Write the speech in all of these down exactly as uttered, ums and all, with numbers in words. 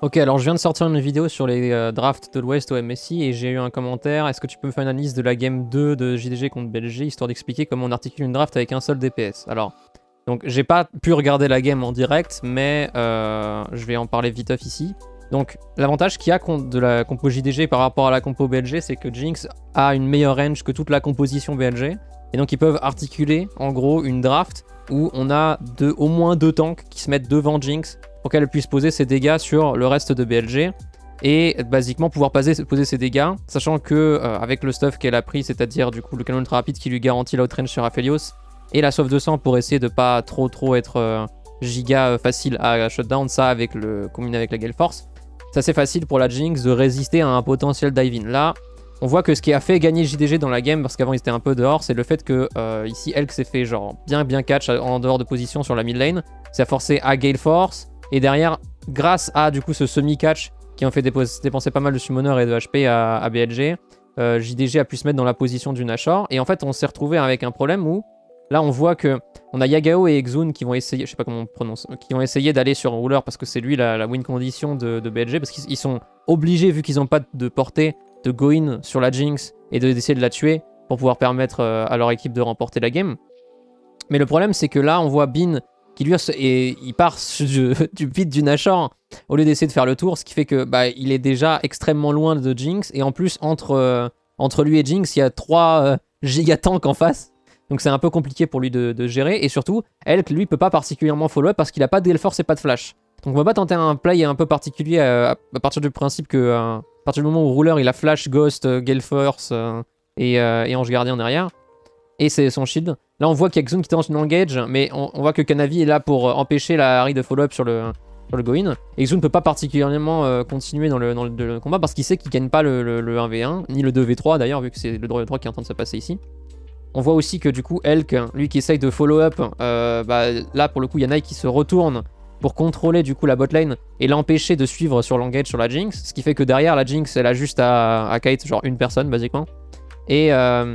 Ok, alors je viens de sortir une vidéo sur les euh, drafts de l'Ouest au M S I et j'ai eu un commentaire. Est-ce que tu peux me faire une analyse de la game deux de J D G contre B L G, histoire d'expliquer comment on articule une draft avec un seul D P S? Alors, donc j'ai pas pu regarder la game en direct, mais euh, je vais en parler vite off ici. Donc l'avantage qu'il y a de la compo J D G par rapport à la compo B L G, c'est que Jinx a une meilleure range que toute la composition B L G. Et donc ils peuvent articuler en gros une draft où on a deux, au moins deux tanks qui se mettent devant Jinx pour qu'elle puisse poser ses dégâts sur le reste de B L G. Et basiquement pouvoir poser, poser ses dégâts, sachant que euh, avec le stuff qu'elle a pris, c'est-à-dire du coup le canon ultra rapide qui lui garantit l'outrange sur Aphelios, et la sauve de sang pour essayer de pas trop trop être euh, giga euh, facile à, à shutdown, ça avec le combiné avec la Gale Force, c'est assez facile pour la Jinx de résister à un potentiel dive-in. Là, on voit que ce qui a fait gagner J D G dans la game, parce qu'avant ils étaient un peu dehors, c'est le fait que euh, ici Elk s'est fait genre bien bien catch en dehors de position sur la mid lane, ça a forcé à Gale Force, et derrière, grâce à du coup ce semi-catch qui ont fait dépenser pas mal de summoner et de H P à, à B L G, euh, J D G a pu se mettre dans la position du Nashor, et en fait on s'est retrouvé avec un problème où là on voit que on a Yagao et Exun qui vont essayer, je sais pas comment on prononce, qui vont essayer d'aller sur Ruler parce que c'est lui la, la win condition de, de B L G, parce qu'ils sont obligés, vu qu'ils n'ont pas de portée, de go in sur la Jinx et d'essayer de, de la tuer pour pouvoir permettre euh, à leur équipe de remporter la game. Mais le problème c'est que là on voit Bin qui lui et il part du, du pit du Nashor au lieu d'essayer de faire le tour, ce qui fait que bah, il est déjà extrêmement loin de Jinx, et en plus entre, euh, entre lui et Jinx il y a trois euh, gigatanks en face, donc c'est un peu compliqué pour lui de, de gérer, et surtout Elk lui peut pas particulièrement follow-up parce qu'il a pas de Gale Force et pas de flash, donc on va pas tenter un play un peu particulier à, à partir du principe que euh, à partir du moment où Ruler il a flash, Ghost, euh, Gale Force euh, et, euh, et Ange Gardien derrière, et c'est son shield. Là on voit qu'il y a Xun qui tente une engage, mais on, on voit que Kanavi est là pour euh, empêcher la Harry de follow-up sur le, sur le go-in. Et Xun ne peut pas particulièrement euh, continuer dans le, dans le, le combat parce qu'il sait qu'il gagne pas le, le, le un v un, ni le deux v trois d'ailleurs, vu que c'est le droit qui est en train de se passer ici. On voit aussi que du coup Elk, lui qui essaye de follow-up, euh, bah, là pour le coup il y a Nike qui se retourne pour contrôler du coup la botlane et l'empêcher de suivre sur l'engage sur la Jinx, ce qui fait que derrière la Jinx elle a juste à, à kite genre une personne basiquement. Et... Euh,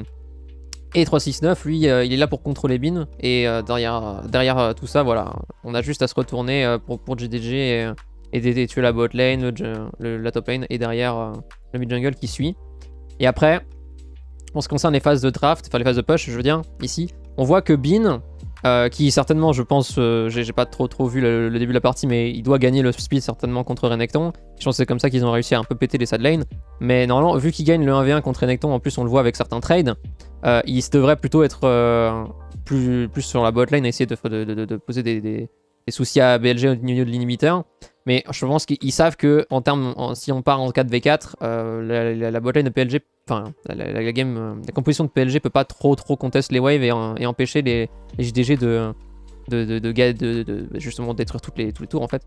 Et trois six neuf, lui, euh, il est là pour contrôler Bin. Et euh, derrière, derrière euh, tout ça, voilà, on a juste à se retourner euh, pour, pour J D G et, et, et, et tuer la bot lane, le, le, la top lane, et derrière euh, le mid jungle qui suit. Et après, en ce qui concerne les phases de draft, enfin les phases de push, je veux dire, ici, on voit que Bin, euh, qui certainement, je pense, euh, j'ai pas trop trop vu le, le début de la partie, mais il doit gagner le speed certainement contre Renekton. Je pense que c'est comme ça qu'ils ont réussi à un peu péter les side lane. Mais normalement, vu qu'il gagne le un v un contre Renekton, en plus on le voit avec certains trades, Euh, il devrait plutôt être euh, plus, plus sur la bot lane, essayer de, de, de, de poser des, des, des soucis à B L G au niveau de l'inhibiteur. Mais je pense qu'ils savent que en termes, en, si on part en quatre v quatre, euh, la, la, la bot lane de P L G, enfin la, la, la, game, la composition de P L G peut pas trop trop contest les waves et, et empêcher les, les J D G de, de, de, de, de, de, de justement détruire toutes les, tous les tours en fait.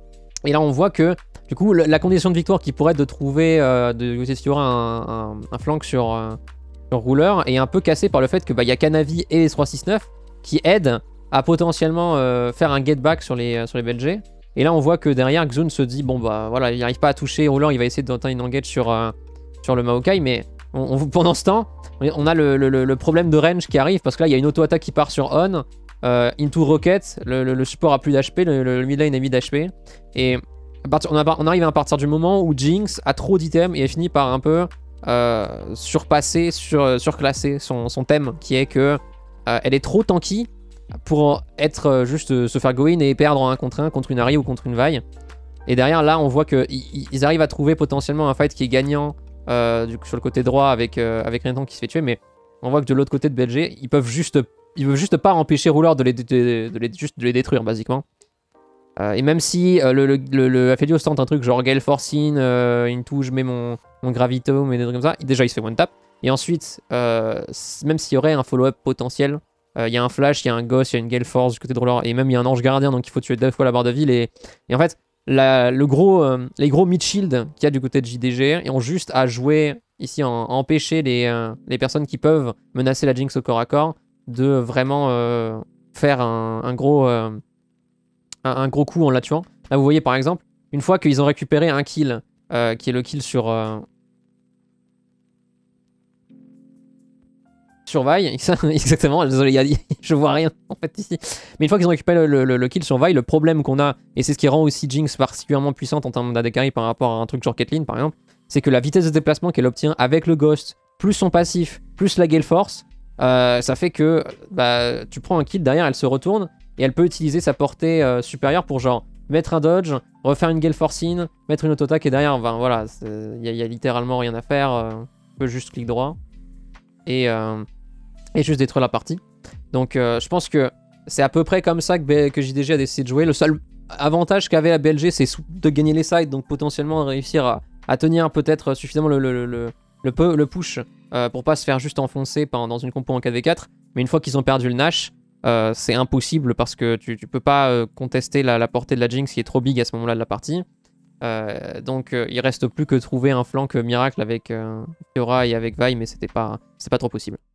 Et là on voit que du coup la, la condition de victoire qui pourrait être de trouver, euh, de, s'il y aura un, un, un flank sur... Euh, le Ruler est un peu cassé par le fait que bah, y a Kanavi et les trois six neuf qui aident à potentiellement euh, faire un get back sur les, euh, sur les B L G. Et là on voit que derrière Xun se dit bon bah voilà, il n'arrive pas à toucher Ruler, il va essayer d'entendre une engage sur, euh, sur le Maokai, mais on, on, pendant ce temps on a le, le, le problème de range qui arrive parce que là il y a une auto-attaque qui part sur On, euh, into Rocket, le, le, le support a plus d'H P, le, le mid lane est mid H P, et à partir, on, a, on arrive à partir du moment où Jinx a trop d'items et elle finit par un peu Euh, surpasser, sur, surclasser son, son thème qui est que euh, elle est trop tanky pour être euh, juste euh, se faire go in et perdre en un contre un contre une Ahri ou contre une Vi. Et derrière là on voit qu'ils arrivent à trouver potentiellement un fight qui est gagnant euh, du coup, sur le côté droit avec, euh, avec Renekton qui se fait tuer, mais on voit que de l'autre côté de B L G ils peuvent juste ils peuvent juste pas empêcher Ruler de les, de, de, de les, juste de les détruire basiquement. Euh, et même si euh, le, le, le, le Aphelios tente un truc genre Gale Force in, euh, into je mets mon, mon Gravito, mais des trucs comme ça, déjà il se fait one tap. Et ensuite, euh, même s'il y aurait un follow-up potentiel, il euh, y a un flash, il y a un Ghost, il y a une Gale Force du côté de Ruler, et même il y a un Ange Gardien, donc il faut tuer deux fois la barre de ville. Et, et en fait, la, le gros, euh, les gros mid-shield qu'il y a du côté de J D G et ont juste à jouer ici, à empêcher les, euh, les personnes qui peuvent menacer la Jinx au corps à corps de vraiment euh, faire un, un gros... Euh, Un, un gros coup en la tuant. Là vous voyez par exemple, une fois qu'ils ont récupéré un kill, euh, qui est le kill sur, euh, sur Vi, exactement, désolé, y a, je vois rien en fait ici. Mais une fois qu'ils ont récupéré le, le, le kill sur Vi, le problème qu'on a, et c'est ce qui rend aussi Jinx particulièrement puissante en termes d'A D carry par rapport à un truc genre Caitlyn par exemple, c'est que la vitesse de déplacement qu'elle obtient avec le Ghost, plus son passif, plus la Gale Force, euh, ça fait que bah, tu prends un kill, derrière elle se retourne, et elle peut utiliser sa portée euh, supérieure pour genre mettre un dodge, refaire une Gale Force in, mettre une auto-attaque, et derrière, ben, voilà, il y, y a littéralement rien à faire, euh, on peut juste clic droit, et... Euh, et juste détruire la partie. Donc euh, je pense que c'est à peu près comme ça que, que J D G a décidé de jouer. Le seul avantage qu'avait la B L G, c'est de gagner les sides, donc potentiellement réussir à, à tenir peut-être suffisamment le, le, le, le, le push euh, pour pas se faire juste enfoncer dans une compo en quatre v quatre. Mais une fois qu'ils ont perdu le Nash, euh, c'est impossible parce que tu, tu peux pas euh, contester la, la portée de la Jinx qui est trop big à ce moment-là de la partie. Euh, donc euh, il reste plus que trouver un flank miracle avec euh, Fiora et avec Vi, mais c'était pas, c'est pas trop possible.